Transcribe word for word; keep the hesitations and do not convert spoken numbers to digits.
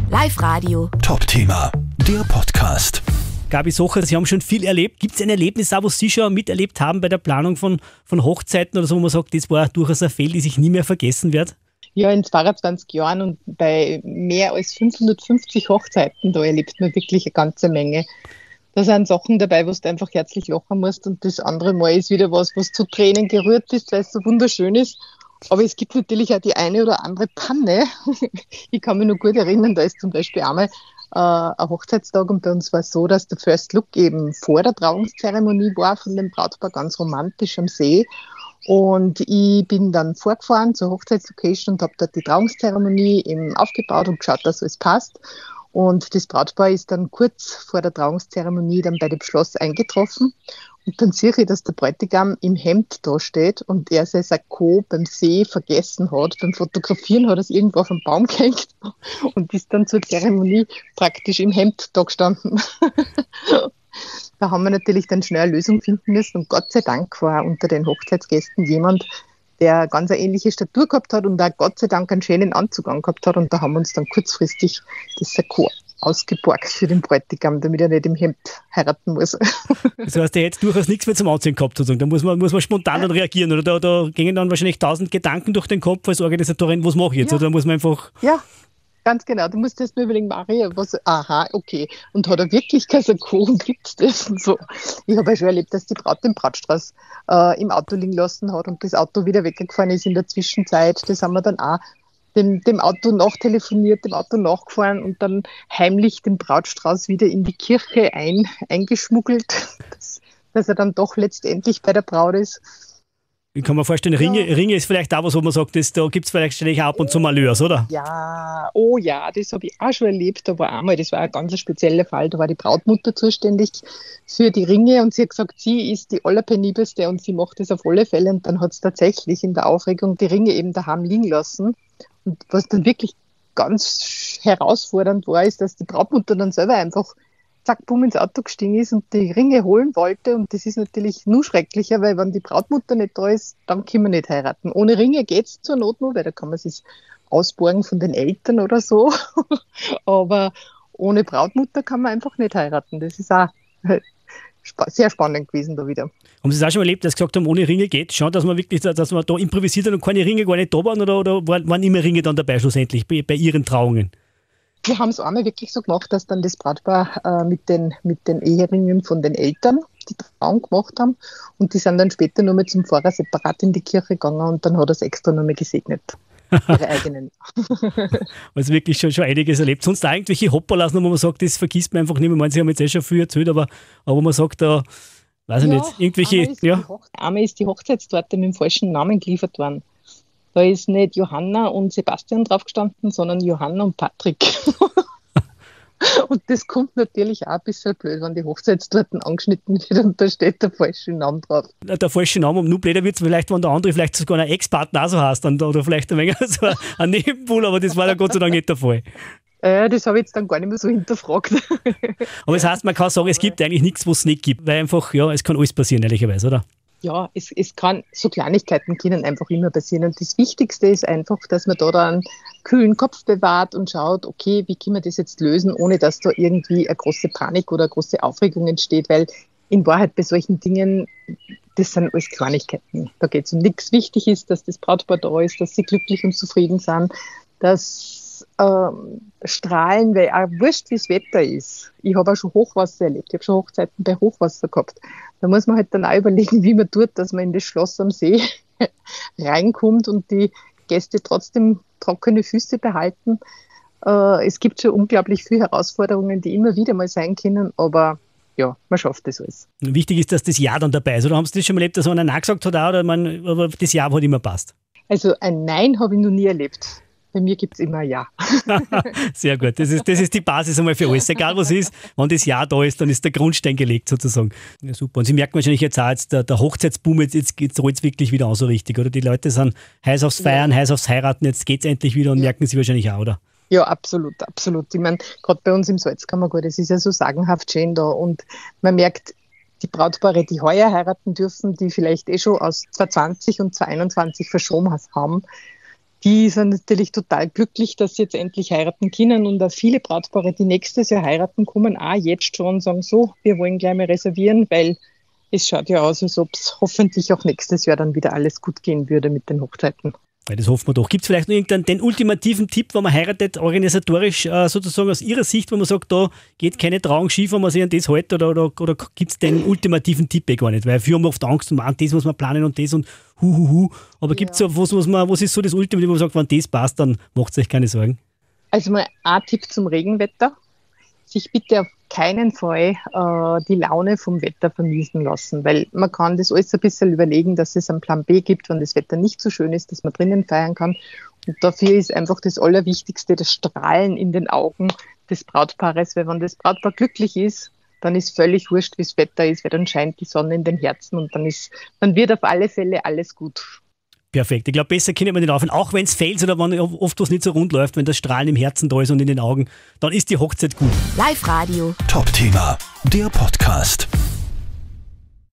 Live-Radio. Top-Thema, der Podcast. Gabi Socher, Sie haben schon viel erlebt. Gibt es ein Erlebnis, auch, was Sie schon miterlebt haben bei der Planung von, von Hochzeiten oder so, wo man sagt, das war durchaus ein Fail, die sich nie mehr vergessen wird? Ja, in zweiundzwanzig Jahren und bei mehr als fünfhundertfünfzig Hochzeiten, da erlebt man wirklich eine ganze Menge. Da sind Sachen dabei, wo du einfach herzlich lachen musst, und das andere Mal ist wieder was, was zu Tränen gerührt ist, weil es so wunderschön ist. Aber es gibt natürlich auch die eine oder andere Panne. Ich kann mich noch gut erinnern, da ist zum Beispiel einmal äh, ein Hochzeitstag, und bei uns war es so, dass der First Look eben vor der Trauungszeremonie war von dem Brautpaar, ganz romantisch am See. Und ich bin dann vorgefahren zur Hochzeitslocation und habe dort die Trauungszeremonie eben aufgebaut und geschaut, dass alles passt. Und das Brautpaar ist dann kurz vor der Trauungszeremonie dann bei dem Schloss eingetroffen. Und dann sehe ich, dass der Bräutigam im Hemd da steht und er sein Sakko beim See vergessen hat. Beim Fotografieren hat er es irgendwo auf den Baum gehängt und ist dann zur Zeremonie praktisch im Hemd da gestanden. Da haben wir natürlich dann schnell eine Lösung finden müssen, und Gott sei Dank war unter den Hochzeitsgästen jemand, der ganz eine ähnliche Statur gehabt hat und auch Gott sei Dank einen schönen Anzug angehabt hat, und da haben wir uns dann kurzfristig das Sakko ausgeborgt für den Bräutigam, damit er nicht im Hemd heiraten muss. Das heißt, er hätte durchaus nichts mehr zum Anziehen gehabt, sozusagen. Da muss man, muss man spontan dann reagieren, oder da, da gingen dann wahrscheinlich tausend Gedanken durch den Kopf als Organisatorin, was mache ich jetzt, Ja. oder da muss man einfach... Ja, ganz genau. Du musst erst mal überlegen, Maria, was, aha, okay. Und hat er wirklich kein Sakko und gibt's das und so. Ich habe ja schon erlebt, dass die Braut den Brautstrauß äh, im Auto liegen lassen hat und das Auto wieder weggefahren ist in der Zwischenzeit. Das haben wir dann auch dem, dem Auto nachtelefoniert, dem Auto nachgefahren und dann heimlich den Brautstrauß wieder in die Kirche ein, eingeschmuggelt, dass, dass er dann doch letztendlich bei der Braut ist. Ich kann mir vorstellen, Ringe, Ja. Ringe ist vielleicht auch was, wo man sagt, das, da gibt es vielleicht ständig ab und zu Malheurs, oder? Ja, oh ja, das habe ich auch schon erlebt. Da war einmal, das war ein ganz spezieller Fall, da war die Brautmutter zuständig für die Ringe und sie hat gesagt, sie ist die allerpenibelste und sie macht das auf alle Fälle, und dann hat es tatsächlich in der Aufregung die Ringe eben daheim liegen lassen. Und was dann wirklich ganz herausfordernd war, ist, dass die Brautmutter dann selber einfach zack, bumm, ins Auto gestiegen ist und die Ringe holen wollte. Und das ist natürlich nur schrecklicher, weil wenn die Brautmutter nicht da ist, dann können wir nicht heiraten. Ohne Ringe geht's zur Not nur, weil da kann man sich ausborgen von den Eltern oder so. Aber ohne Brautmutter kann man einfach nicht heiraten. Das ist auch spa- sehr spannend gewesen da wieder. Haben Sie es auch schon mal erlebt, dass Sie gesagt haben, ohne Ringe geht? Schauen, dass man wirklich, dass man da improvisiert hat und keine Ringe gar nicht da waren, oder, oder waren, waren immer Ringe dann dabei schlussendlich bei, bei Ihren Trauungen? Wir haben es einmal wirklich so gemacht, dass dann das Brautpaar äh, mit, den, mit den Eheringen von den Eltern die Trauung gemacht haben, und die sind dann später nur mal zum Pfarrer separat in die Kirche gegangen, und dann hat er es extra noch mal gesegnet. Ihre eigenen. Also wirklich schon, schon einiges erlebt. Sonst auch irgendwelche Hopperlassen, wo man sagt, das vergisst man einfach nicht mehr. Ich meine, Sie haben jetzt eh schon viel erzählt, aber, aber wo man sagt, da, weiß ich Ja, nicht, irgendwelche, einmal ist, ja. die Hoch- einmal ist die Hochzeitstorte mit dem falschen Namen geliefert worden. Da ist nicht Johanna und Sebastian drauf gestanden, sondern Johanna und Patrick. Und das kommt natürlich auch ein bisschen blöd, wenn die Hochzeitstorten angeschnitten wird und da steht der falsche Name drauf. Der falsche Name, und nur blöder wird es vielleicht, wenn der andere vielleicht sogar ein Ex-Partner auch so heißt, dann, oder vielleicht ein wenig so ein Nebenbuhl, aber das war dann Gott sei Dank nicht der Fall. Äh, das habe ich jetzt dann gar nicht mehr so hinterfragt. Aber das heißt, man kann sagen, es gibt eigentlich nichts, was es nicht gibt, weil einfach, ja, es kann alles passieren, ehrlicherweise, oder? Ja, es, es kann, so Kleinigkeiten können einfach immer passieren. Und das Wichtigste ist einfach, dass man da dann einen kühlen Kopf bewahrt und schaut, okay, wie können wir das jetzt lösen, ohne dass da irgendwie eine große Panik oder eine große Aufregung entsteht, weil in Wahrheit bei solchen Dingen, das sind alles Kleinigkeiten. Da geht es um nichts. Wichtig ist, dass das Brautpaar da ist, dass sie glücklich und zufrieden sind, dass ähm, strahlen, weil auch wurscht, wie das Wetter ist. Ich habe auch schon Hochwasser erlebt. Ich habe schon Hochzeiten bei Hochwasser gehabt. Da muss man halt dann auch überlegen, wie man tut, dass man in das Schloss am See reinkommt und die Gäste trotzdem trockene Füße behalten. Äh, es gibt schon unglaublich viele Herausforderungen, die immer wieder mal sein können, aber ja, man schafft das alles. Wichtig ist, dass das Ja dann dabei ist. Oder haben Sie das schon mal erlebt, dass einer Nein gesagt hat, auch, oder man, aber das Ja hat immer passt? Also ein Nein habe ich noch nie erlebt. Bei mir gibt es immer ein Ja. Sehr gut. Das ist, das ist die Basis einmal für alles. Egal was ist, wenn das Ja da ist, dann ist der Grundstein gelegt sozusagen. Ja, super. Und Sie merken wahrscheinlich jetzt auch, jetzt der, der Hochzeitsboom, jetzt, jetzt, jetzt rollt es wirklich wieder an so richtig, oder? Die Leute sind heiß aufs Feiern, ja. heiß aufs Heiraten, jetzt geht es endlich wieder, und ja. merken Sie wahrscheinlich auch, oder? Ja, absolut, absolut. Ich meine, gerade bei uns im Salzkammergut, das ist ja so sagenhaft schön da, und man merkt, die Brautpaare, die heuer heiraten dürfen, die vielleicht eh schon aus zwanzig zwanzig und zwanzig einundzwanzig verschoben haben, Die sind natürlich total glücklich, dass sie jetzt endlich heiraten können und auch viele Brautpaare, die nächstes Jahr heiraten, kommen auch jetzt schon und sagen so, wir wollen gleich mal reservieren, weil es schaut ja aus, als ob es hoffentlich auch nächstes Jahr dann wieder alles gut gehen würde mit den Hochzeiten. Ja, das hoffen wir doch. Gibt es vielleicht noch irgendeinen den ultimativen Tipp, wenn man heiratet, organisatorisch äh, sozusagen aus Ihrer Sicht, wo man sagt, da geht keine Trauung schief, wenn man sich an das hält, oder, oder, oder gibt es den ultimativen Tipp eh gar nicht? Weil wir haben oft Angst und man, das muss man planen und das und hu, hu, hu. Aber gibt es so was, was, man, was ist so das Ultimative, wo man sagt, wenn das passt, dann macht es euch keine Sorgen? Also mal ein Tipp zum Regenwetter. Sich bitte auf keinen Fall äh, die Laune vom Wetter vermiesen lassen, weil man kann das alles ein bisschen überlegen, dass es einen Plan B gibt, wenn das Wetter nicht so schön ist, dass man drinnen feiern kann. Und dafür ist einfach das Allerwichtigste das Strahlen in den Augen des Brautpaares, weil wenn das Brautpaar glücklich ist, dann ist völlig wurscht, wie das Wetter ist, weil dann scheint die Sonne in den Herzen und dann ist, dann wird auf alle Fälle alles gut. Perfekt. Ich glaube, besser können wir nicht aufhören. Auch wenn es fällt oder wenn oft was nicht so rund läuft, wenn das Strahlen im Herzen da ist und in den Augen, dann ist die Hochzeit gut. Live-Radio. Top-Thema, der Podcast.